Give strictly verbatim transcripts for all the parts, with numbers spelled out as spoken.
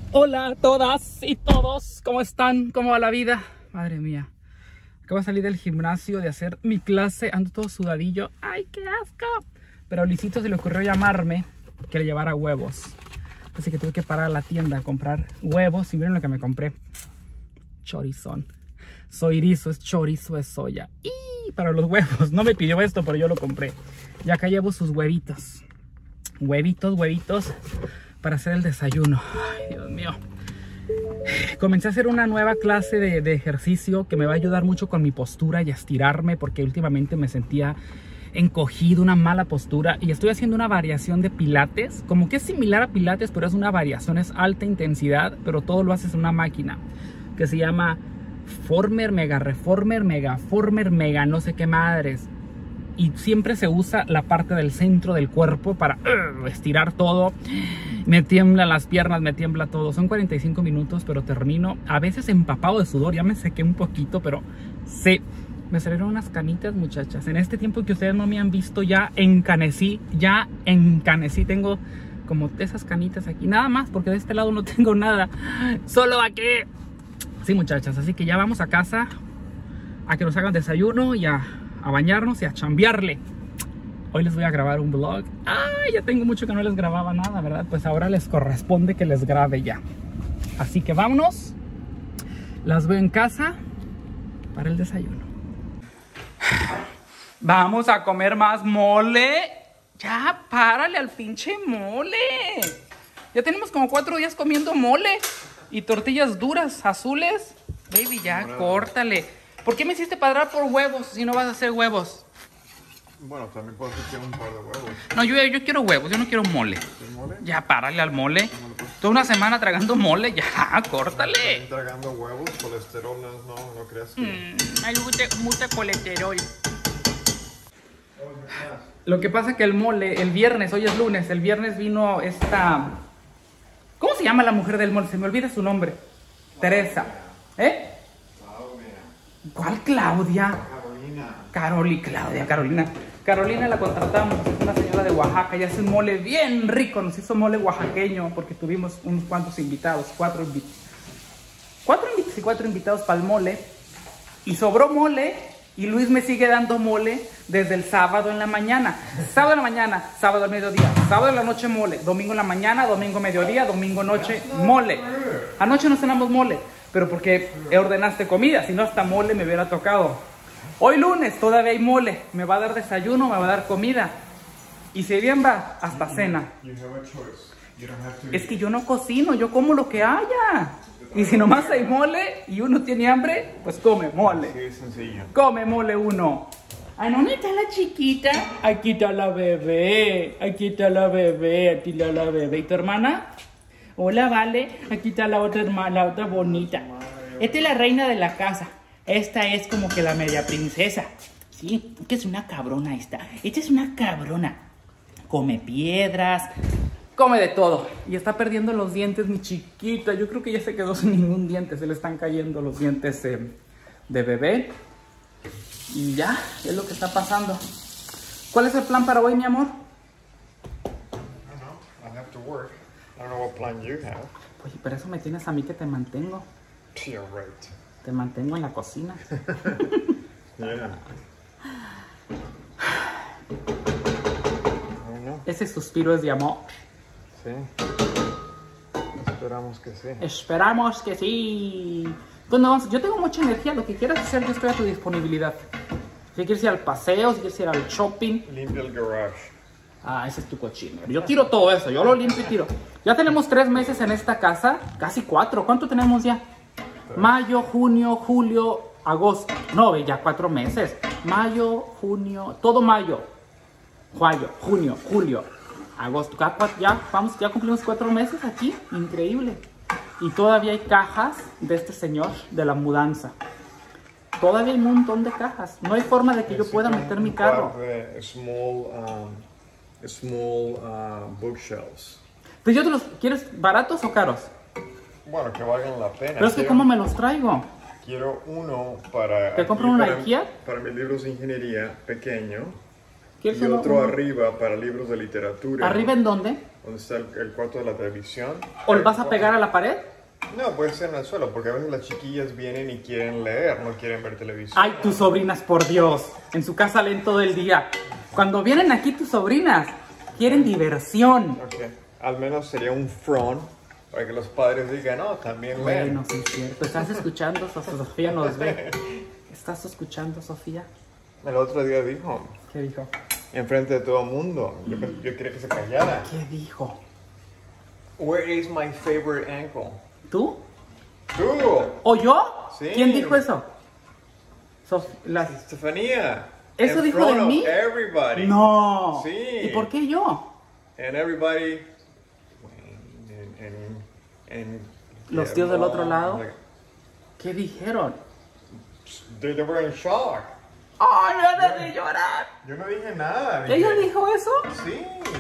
Hola a todas y todos, ¿cómo están? ¿Cómo va la vida? Madre mía, acabo de salir del gimnasio de hacer mi clase, ando todo sudadillo. ¡Ay, qué asco! Pero a Luisito se le ocurrió llamarme que le llevara huevos. Así que tuve que parar a la tienda a comprar huevos. Y miren lo que me compré. Chorizón. Soirizo, es chorizo, es soya. Y para los huevos, no me pidió esto, pero yo lo compré. Y acá llevo sus huevitos. Huevitos, huevitos para hacer el desayuno. Ay, Dios mío. Comencé a hacer una nueva clase de, de ejercicio que me va a ayudar mucho con mi postura y a estirarme, porque últimamente me sentía encogido, una mala postura, y estoy haciendo una variación de pilates, como que es similar a pilates, pero es una variación, es alta intensidad, pero todo lo haces en una máquina que se llama Former, Mega Reformer, Mega Former, Mega no sé qué madres. Y siempre se usa la parte del centro del cuerpo para uh, estirar todo. Me tiemblan las piernas, me tiembla todo. Son cuarenta y cinco minutos, pero termino a veces empapado de sudor. Ya me sequé un poquito, pero sí. Me salieron unas canitas, muchachas. En este tiempo que ustedes no me han visto, ya encanecí. Ya encanecí. Tengo como esas canitas aquí. Nada más, porque de este lado no tengo nada. Solo aquí. Sí, muchachas. Así que ya vamos a casa a que nos hagan desayuno y a... a bañarnos y a chambearle. Hoy les voy a grabar un vlog. Ay, ya tengo mucho que no les grababa nada, ¿verdad? Pues ahora les corresponde que les grabe ya. Así que vámonos. Las veo en casa para el desayuno. Vamos a comer más mole. Ya, párale al pinche mole. Ya tenemos como cuatro días comiendo mole. Y tortillas duras, azules. Baby, ya, no, córtale. ¿Por qué me hiciste padrar por huevos si no vas a hacer huevos? Bueno, también puedo hacer un par de huevos. No, yo, yo quiero huevos, yo no quiero mole. ¿Mole? Ya, párale al mole. No, pues. Toda una semana tragando mole, ya, córtale. También tragando huevos, colesterol, no, no, no creas que... Mm, hay mucho, mucho colesterol. Lo que pasa es que el mole, el viernes, hoy es lunes, el viernes vino esta... ¿Cómo se llama la mujer del mole? Se me olvida su nombre. Teresa. ¿Eh? ¿Cuál Claudia? Carolina. Caroli, Claudia, Carolina. Carolina la contratamos, es una señora de Oaxaca y hace un mole bien rico. Nos hizo mole oaxaqueño porque tuvimos unos cuantos invitados, cuatro invitados. Cuatro invitados y cuatro invitados para el mole. Y sobró mole y Luis me sigue dando mole desde el sábado en la mañana. Sábado en la mañana, sábado al mediodía, sábado en la noche mole, domingo en la mañana, domingo mediodía, domingo noche mole. Anoche no cenamos mole, pero porque ordenaste comida, si no hasta mole me hubiera tocado. Hoy lunes todavía hay mole, me va a dar desayuno, me va a dar comida. Y si bien va, hasta cena. Es que yo no cocino, yo como lo que haya. Y si nomás hay mole y uno tiene hambre, pues come mole. Sí, es sencillo. Come mole uno. Ay, ¿dónde está la chiquita? Aquí está la bebé, aquí está la bebé, aquí está la bebé. ¿Y tu hermana? Hola, Vale, aquí está la otra hermana, la otra bonita. Esta es la reina de la casa. Esta es como que la media princesa. Sí, que es una cabrona esta. Esta es una cabrona. Come piedras, come de todo. Y está perdiendo los dientes, mi chiquita. Yo creo que ya se quedó sin ningún diente. Se le están cayendo los dientes eh, de bebé. Y ya, es lo que está pasando. ¿Cuál es el plan para hoy, mi amor? I don't know. I have to work. I don't know what plan you have. Oye, pero eso me tienes a mí que te mantengo. You're right. Te mantengo en la cocina. Yeah. Bueno. Ese suspiro es de amor. Sí. Esperamos que sí. Esperamos que sí. Pues no, yo tengo mucha energía. Lo que quieras hacer, yo estoy a tu disponibilidad. Si quieres ir al paseo, si quieres ir al shopping. Limpia el garage. Ah, ese es tu cochino. Yo tiro todo eso, yo lo limpio y tiro. Ya tenemos tres meses en esta casa, casi cuatro. ¿Cuánto tenemos ya? Mayo, junio, julio, agosto. No, ya cuatro meses. Mayo, junio, todo mayo. Mayo, junio, julio, agosto. Ya, vamos, ya cumplimos cuatro meses aquí. Increíble. Y todavía hay cajas de este señor de la mudanza. Todavía hay un montón de cajas. No hay forma de que yo pueda meter mi carro. Small, um, small uh, bookshelves. Pues yo te los... ¿Quieres baratos o caros? Bueno, que valgan la pena. Pero es que quiero, ¿cómo me los traigo? Quiero uno para... ¿Te compro una para, IKEA? Para mis libros de ingeniería, pequeño. ¿Quieres Y uno, otro uno? arriba para libros de literatura. ¿Arriba en dónde? donde está el, el cuarto de la televisión. ¿O lo vas a pegar a la pared? No, puede ser en el suelo, porque a veces las chiquillas vienen y quieren leer, no quieren ver televisión. Ay, tus sobrinas, por Dios. En su casa leen todo el día. Cuando vienen aquí tus sobrinas, quieren diversión. Ok, al menos sería un front para que los padres digan, no, también leen. Bueno, sí es cierto. ¿Estás escuchando? Sofía nos ve. ¿Estás escuchando, Sofía? El otro día dijo, ¿Qué dijo? enfrente de todo el mundo, yo, yo quería que se callara. ¿Qué dijo? Where is my favorite ankle? ¿Tú? ¿Tú? ¿O yo? Sí. ¿Quién dijo eso? Sof la... Estefanía. ¿Eso In dijo front de of mí? Everybody. No. Sí. ¿Y por qué yo? And everybody. And, and, and, Los yeah, tíos del otro mom, lado. like, ¿Qué dijeron? they, they were in shock. ¡Ay, me van a llorar! Yo no dije nada. ¿Ella dije, dijo eso? Sí.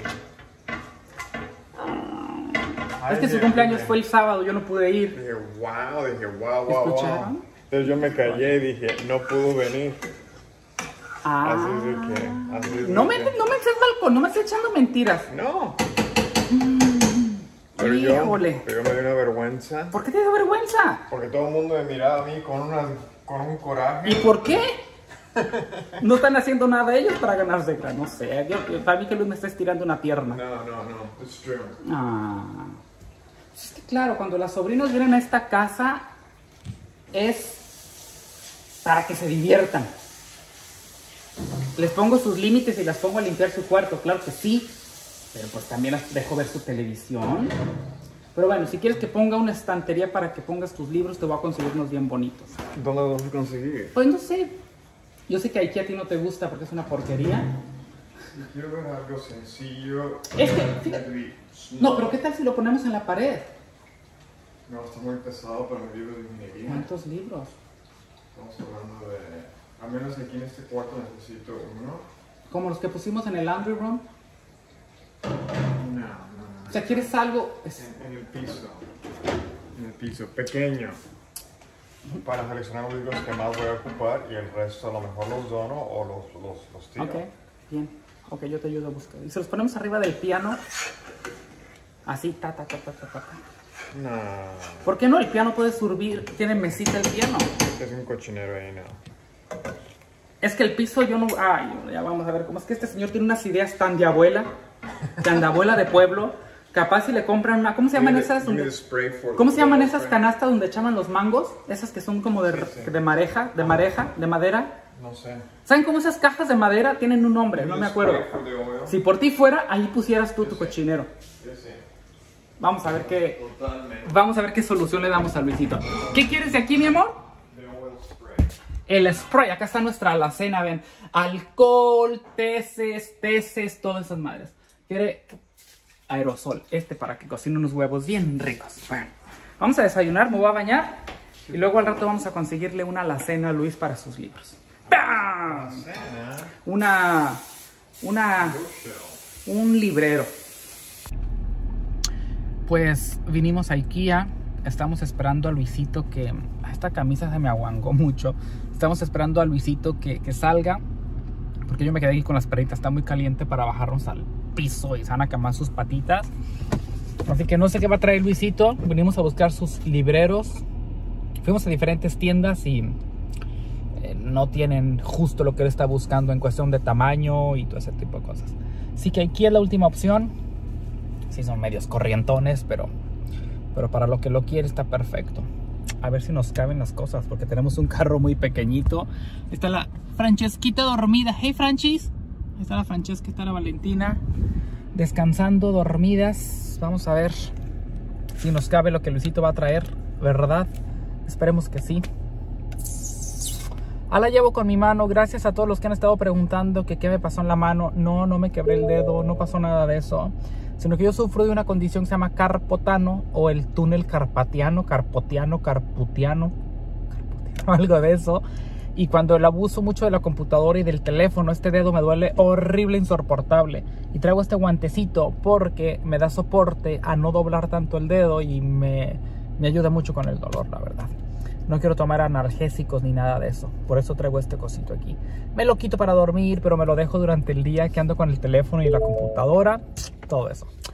Es que su cumpleaños fue el sábado, yo no pude ir. Dije, wow, dije, wow, wow, ¿Escucharon? wow. Entonces yo me callé y dije, no pudo venir. Ah. Así es de que. Así es de No me, que- no me eches balcón, no me estés echando mentiras. No. Pero Híjole. yo, pero yo me dio una vergüenza. ¿Por qué te da vergüenza? Porque todo el mundo me miraba a mí con, una, con un coraje. ¿Y por qué? No están haciendo nada ellos para ganarse, claro, no sé. Yo, yo- para mí que Luis me está estirando una pierna. No, no, no. It's true. Ah. Es que claro, cuando las sobrinas vienen a esta casa es para que se diviertan. Les pongo sus límites y las pongo a limpiar su cuarto, claro que sí. Pero pues también las dejo ver su televisión. Pero bueno, si quieres que ponga una estantería para que pongas tus libros, te voy a conseguir unos bien bonitos. ¿Dónde los vas a conseguir? Pues no sé. Yo sé que aquí a ti no te gusta porque es una porquería. Si quiero ver algo sencillo. Es que, fíjate. No, pero ¿qué tal si lo ponemos en la pared? No, está muy pesado para mi libro de ingeniería. ¿Cuántos libros? Estamos hablando de. A menos que aquí en este cuarto necesito uno. Como los que pusimos en el laundry room. No, no, no. O sea, ¿quieres algo? Es- En, en el piso. En el piso, pequeño. Para seleccionar los libros que más voy a ocupar y el resto a lo mejor los dono o los, los, los tiro. Ok, bien. Ok, yo te ayudo a buscar. Y se los ponemos arriba del piano. Así, ta, ta, ta, ta, ta, ta. No, ¿Por qué no? El piano puede subir. Tiene mesita el piano. es un cochinero ahí, no. Es que el piso yo no... Ay, ya vamos a ver cómo es que este señor tiene unas ideas tan de abuela. Tan de abuela de pueblo. Capaz si le compran una... ¿Cómo se llaman Give me the- esas? give me donde- the spray for- ¿Cómo se llaman for- esas canastas donde echaban los mangos? Esas que son como de, Sí, sí. de mareja, de mareja, de madera. No sé. ¿Saben cómo esas cajas de madera tienen un nombre? No me acuerdo. Spray for the oil. Si por ti fuera, ahí pusieras tú tu cochinero. Sí, sí. Vamos a ver qué... Totalmente. Vamos a ver qué solución le damos a Luisito. ¿Qué quieres de aquí, mi amor? The oil spray. El spray. Acá está nuestra alacena, ven. Alcohol, teces, teces, todas esas madres. Quiere aerosol. Este para que cocine unos huevos bien ricos. Bueno, vamos a desayunar, me voy a bañar. Y luego al rato vamos a conseguirle una alacena a Luis para sus libros. ¡Pam! Cena. Una... Una... Un librero. Pues vinimos a IKEA. Estamos esperando a Luisito que... Esta camisa se me aguangó mucho. Estamos esperando a Luisito que, que salga. Porque yo me quedé aquí con las perritas. Está muy caliente para bajarnos al piso y se van a quemar sus patitas. Así que no sé qué va a traer Luisito. Vinimos a buscar sus libreros. Fuimos a diferentes tiendas y eh, no tienen justo lo que él está buscando en cuestión de tamaño y todo ese tipo de cosas. Así que aquí es la última opción. Sí, son medios corrientones, pero, pero para lo que lo quiere está perfecto. A ver si nos caben las cosas, porque tenemos un carro muy pequeñito. Ahí está la Francesquita dormida. Hey, Franchis. Ahí está la Francesca, está la Valentina. Descansando, dormidas. Vamos a ver si nos cabe lo que Luisito va a traer, ¿verdad? Esperemos que sí. Ah, la llevo con mi mano. Gracias a todos los que han estado preguntando que qué me pasó en la mano. No, no me quebré el dedo, no pasó nada de eso. Sino que yo sufro de una condición que se llama carpotano o el túnel carpatiano, carpotiano, carputiano, carputiano, algo de eso. Y cuando el abuso mucho de la computadora y del teléfono, este dedo me duele horrible, insoportable. Y traigo este guantecito porque me da soporte a no doblar tanto el dedo y me, me ayuda mucho con el dolor, la verdad. No quiero tomar analgésicos ni nada de eso. Por eso traigo este cosito aquí. Me lo quito para dormir, pero me lo dejo durante el día que ando con el teléfono y la computadora. Todo eso.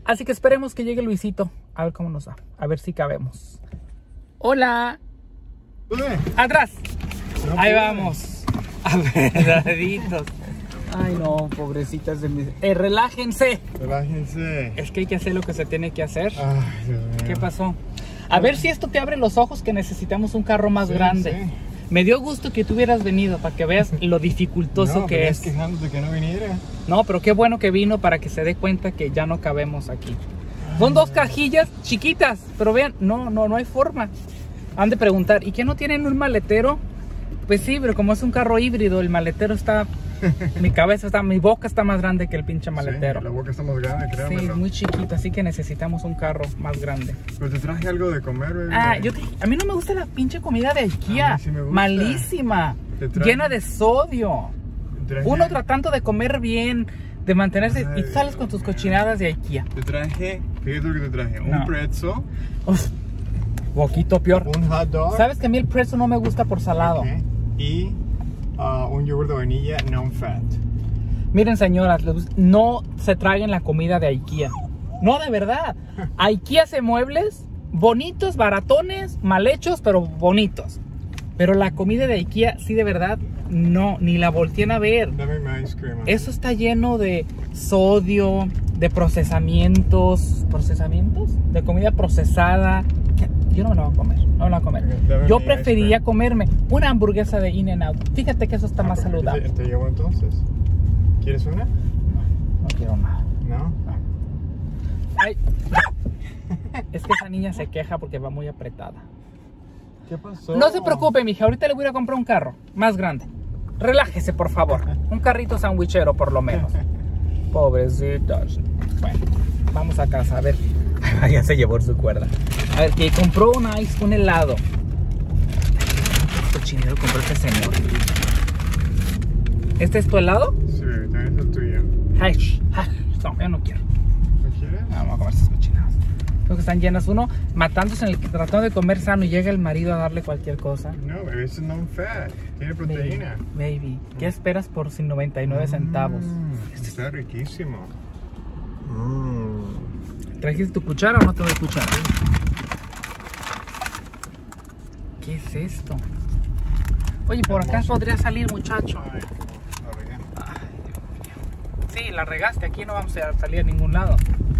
Así que esperemos que llegue Luisito. A ver cómo nos va. A ver si cabemos. Hola. ¿Dónde? Atrás. No Ahí pude. vamos. Apretaditos. Ay, no, pobrecitas de mis... Eh, relájense. Relájense. Es que hay que hacer lo que se tiene que hacer. Ay, Dios mío. ¿Qué pasó? A ver si esto te abre los ojos que necesitamos un carro más Sí, grande. sí. Me dio gusto que tú hubieras venido para que veas lo dificultoso No, que pero es. quejándote que no viniera. No, pero qué bueno que vino para que se dé cuenta que ya no cabemos aquí. Son dos cajillas chiquitas, pero vean, no, no, no hay forma. Han de preguntar, ¿y qué no tienen un maletero? Pues sí, pero como es un carro híbrido, el maletero está... mi cabeza está, mi boca está más grande que el pinche maletero. Sí, la boca está más grande, Sí, créamelo. muy chiquita, así que necesitamos un carro más grande. Pero te traje algo de comer, bebé. Ah, yo te- a mí no me gusta la pinche comida de IKEA. A mí sí me gusta. Malísima, Te traje- llena de sodio. Te traje- Uno tratando de comer bien, de mantenerse, y Ay, sales con tus cochinadas de IKEA. Te traje, fíjate lo que te traje. No. Un pretzel, Uf, poquito peor. un hot dog. Sabes que a mí el pretzel no me gusta por salado. Ok, y ah, un yogur de vainilla non-fat. Miren, señoras, les- no se traguen la comida de IKEA. No, de verdad. IKEA hace muebles bonitos, baratones, mal hechos, pero bonitos. Pero la comida de IKEA, sí, de verdad, no, ni la volteen a ver. Dame mi ice cream. Eso está lleno de sodio, de procesamientos. ¿Procesamientos? De comida procesada. Yo no me la voy a comer, no me la voy a comer. Dame Yo mi preferiría ice cream. comerme una hamburguesa de In-N-Out. Fíjate que eso está Ah, más pues, saludable. Te, te llevo entonces. ¿Quieres una? No quiero nada. No. Ay. Es que esa niña se queja porque va muy apretada. ¿Qué pasó? No se preocupe, mija. Ahorita le voy a ir a comprar un carro más grande. Relájese, por favor. Un carrito sandwichero, por lo menos. Pobrecitos. Bueno, vamos a casa. A ver. Ya se llevó su cuerda. A ver, que compró un ice, un helado. Cochinero compró este señor. ¿Este es tu helado? Sí, también es el tuyo. Ay, ay, no, yo no quiero. ¿No quieres? No, vamos a comer esas cochinadas. Creo que están llenas. Uno matándose en el tratando de comer sano y llega el marido a darle cualquier cosa. No, bebé, eso es non-fat. Tiene proteína. Baby, baby, ¿qué esperas por sin noventa y nueve centavos? Mm, está riquísimo. Mm. ¿Trajiste tu cuchara o no te doy cuchara? ¿Qué es esto? Oye, por acá podría salir, muchacho. Ay, la regué. Ay, Dios mío. Sí, la regaste. Aquí no vamos a salir a ningún lado.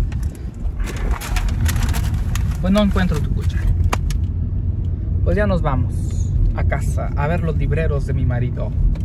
Pues no encuentro tu cuchara. Pues ya nos vamos a casa a ver los libreros de mi marido.